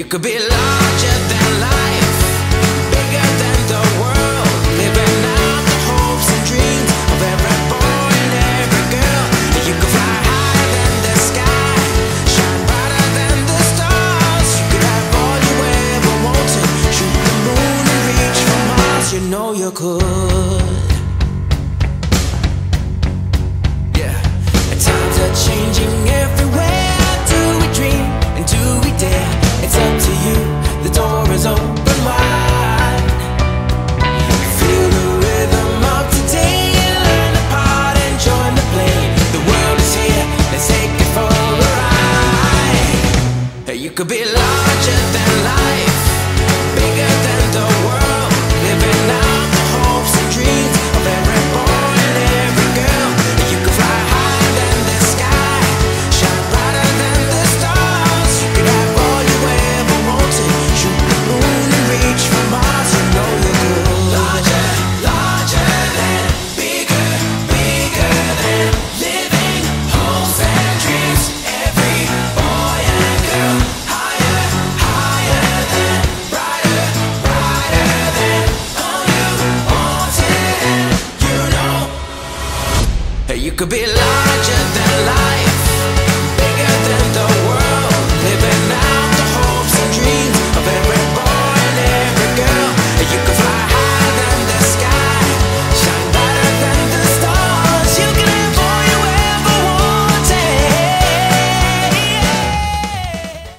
could be larger than life, bigger than the world, living out the hopes and dreams of every boy and every girl. You could fly higher than the sky, shine brighter than the stars. You could have all you ever wanted, shoot the moon and reach for Mars. You know you could. Yeah, times are changing everywhere. Do we dream and do we dare? It's up to you, the door is open wide. Feel the rhythm of today, learn the part and join the play. The world is here, let's take it for a ride. You could be larger than life, bigger than the world, living out the hopes and dreams of every boy and every girl. You could fly higher than the sky, shine brighter than the stars. You could have all you ever wanted, shoot the moon and reach for Mars. You know you could. Larger, larger than, bigger, bigger than, living hopes and dreams. Every boy and girl, higher, higher than, brighter, brighter than, all you wanted, and you know. You could be larger than life,